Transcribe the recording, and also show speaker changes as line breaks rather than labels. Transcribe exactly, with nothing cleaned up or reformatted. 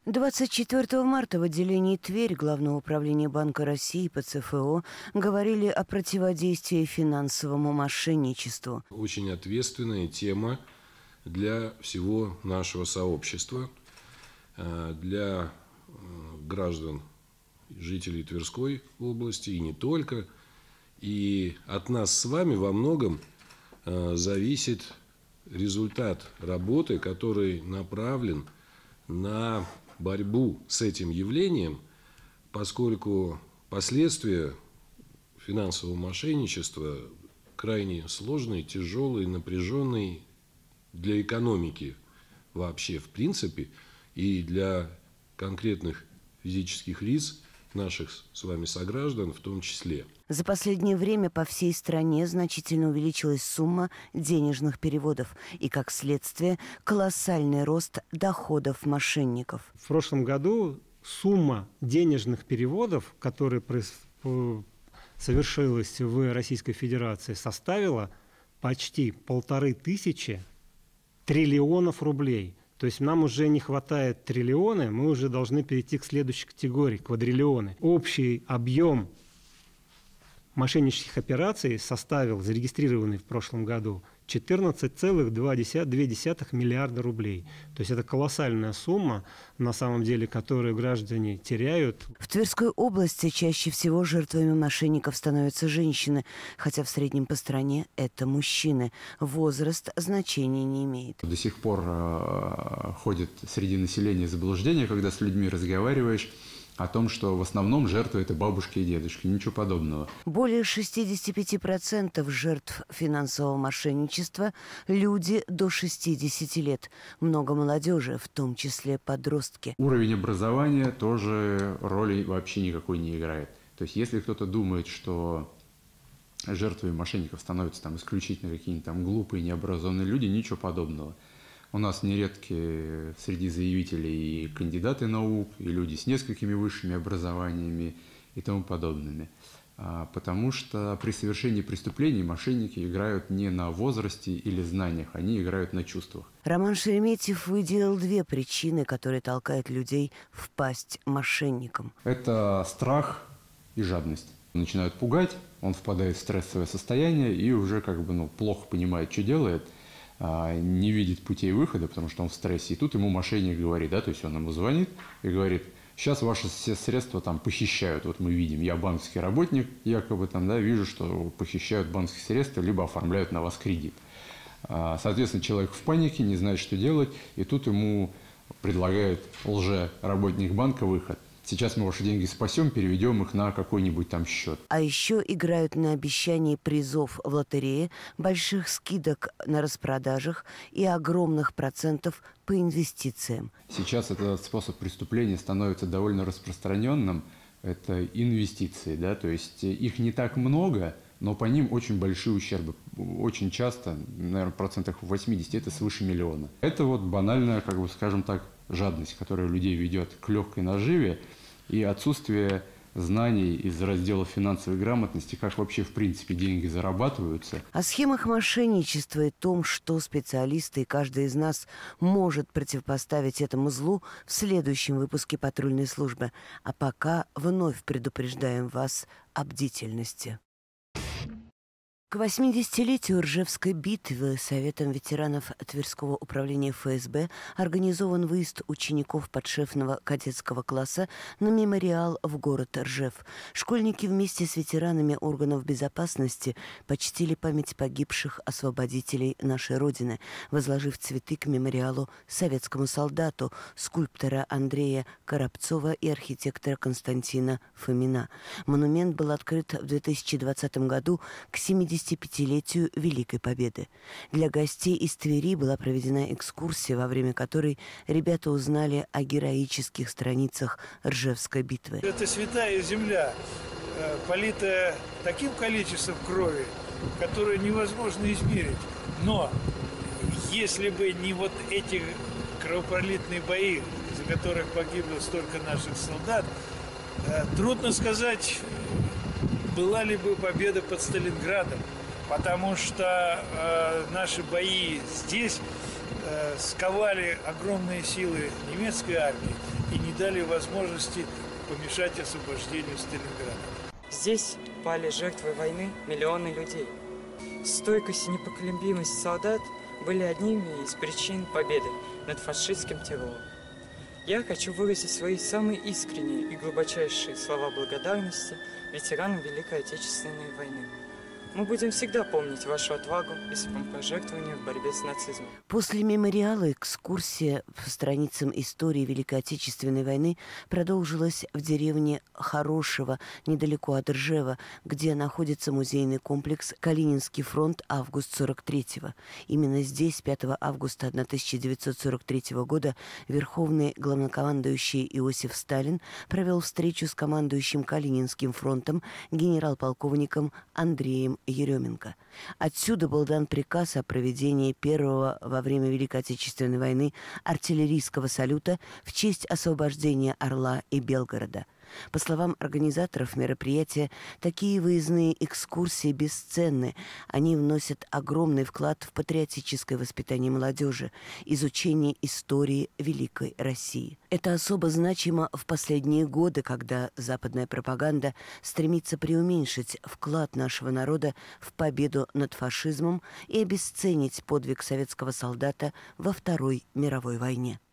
двадцать четвёртого марта в отделении Тверь Главного управления Банка России по цэ эф о говорили о противодействии финансовому мошенничеству.
Очень ответственная тема для всего нашего сообщества, для граждан, жителей Тверской области и не только. И от нас с вами во многом зависит результат работы, который направлен на борьбу с этим явлением, поскольку последствия финансового мошенничества крайне сложные, тяжелые, напряженные для экономики вообще в принципе и для конкретных физических лиц, наших с вами сограждан в том числе.
За последнее время по всей стране значительно увеличилась сумма денежных переводов и, как следствие, колоссальный рост доходов мошенников.
В прошлом году сумма денежных переводов, которая совершилась в Российской Федерации, составила почти полторы тысячи триллионов рублей. То есть нам уже не хватает триллионы, мы уже должны перейти к следующей категории, квадриллионы. Общий объем мошеннических операций составил, зарегистрированный в прошлом году, четырнадцать целых две десятых миллиарда рублей. То есть это колоссальная сумма, на самом деле, которую граждане теряют.
В Тверской области чаще всего жертвами мошенников становятся женщины, хотя в среднем по стране это мужчины. Возраст значения не имеет.
До сих пор э, ходит среди населения заблуждение, когда с людьми разговариваешь, о том, что в основном жертвы – это бабушки и дедушки. Ничего подобного.
Более шестидесяти пяти процентов жертв финансового мошенничества – люди до шестидесяти лет. Много молодежи, в том числе подростки.
Уровень образования тоже роли вообще никакой не играет. То есть если кто-то думает, что жертвами мошенников становятся там исключительно какие-нибудь там глупые, необразованные люди, ничего подобного. У нас нередки среди заявителей и кандидаты наук, и люди с несколькими высшими образованиями и тому подобными. Потому что при совершении преступлений мошенники играют не на возрасте или знаниях, они играют на чувствах.
Роман Шереметьев выделил две причины, которые толкают людей впасть мошенникам.
Это страх и жадность. Начинают пугать, он впадает в стрессовое состояние и уже как бы ну, плохо понимает, что делает. Не видит путей выхода, потому что он в стрессе. И тут ему мошенник говорит, да, то есть он ему звонит и говорит, сейчас ваши все средства там похищают. Вот мы видим, я банковский работник, якобы там, да, вижу, что похищают банковские средства, либо оформляют на вас кредит. Соответственно, человек в панике, не знает, что делать, и тут ему предлагает лже-работник банка выход. Сейчас мы ваши деньги спасем, переведем их на какой-нибудь там счет.
А еще играют на обещании призов в лотерее, больших скидок на распродажах и огромных процентов по инвестициям.
Сейчас этот способ преступления становится довольно распространенным. Это инвестиции, да, то есть их не так много, но по ним очень большие ущербы. Очень часто, наверное, в процентах восьмидесяти это свыше миллиона. Это вот банальная, как бы, скажем так, жадность, которая людей ведет к легкой наживе, и отсутствие знаний из раздела финансовой грамотности, как вообще в принципе деньги зарабатываются.
О схемах мошенничества и том, что специалисты и каждый из нас может противопоставить этому злу, в следующем выпуске «Патрульной службы». А пока вновь предупреждаем вас о бдительности. К восьмидесятилетию Ржевской битвы Советом ветеранов Тверского управления эф эс бэ организован выезд учеников подшефного кадетского класса на мемориал в город Ржев. Школьники вместе с ветеранами органов безопасности почтили память погибших освободителей нашей Родины, возложив цветы к мемориалу советскому солдату, скульптора Андрея Коробцова и архитектора Константина Фомина. Монумент был открыт в две тысячи двадцатом году к семидесятипятилетию Великой Победы. Для гостей из Твери была проведена экскурсия, во время которой ребята узнали о героических страницах Ржевской битвы.
Это святая земля, политая таким количеством крови, которое невозможно измерить. Но если бы не вот эти кровопролитные бои, за которых погибло столько наших солдат, трудно сказать, была ли бы победа под Сталинградом, потому что э, наши бои здесь э, сковали огромные силы немецкой армии, и дали возможности помешать освобождению Сталинграда.
Здесь пали жертвы войны миллионы людей. Стойкость и непоколебимость солдат были одними из причин победы над фашистским террором. Я хочу выразить свои самые искренние и глубочайшие слова благодарности ветеранам Великой Отечественной войны. Мы будем всегда помнить вашу отвагу и самопожертвование в борьбе с нацизмом.
После мемориала экскурсия по страницам истории Великой Отечественной войны продолжилась в деревне Хорошево, недалеко от Ржева, где находится музейный комплекс «Калининский фронт. Август сорок третьего». Именно здесь, пятого августа тысяча девятьсот сорок третьего года, верховный главнокомандующий Иосиф Сталин провел встречу с командующим Калининским фронтом генерал-полковником Андреем Еременко. Отсюда был дан приказ о проведении первого во время Великой Отечественной войны артиллерийского салюта в честь освобождения Орла и Белгорода. По словам организаторов мероприятия, такие выездные экскурсии бесценны. Они вносят огромный вклад в патриотическое воспитание молодежи, изучение истории Великой России. Это особо значимо в последние годы, когда западная пропаганда стремится преуменьшить вклад нашего народа в победу над фашизмом и обесценить подвиг советского солдата во Второй мировой войне.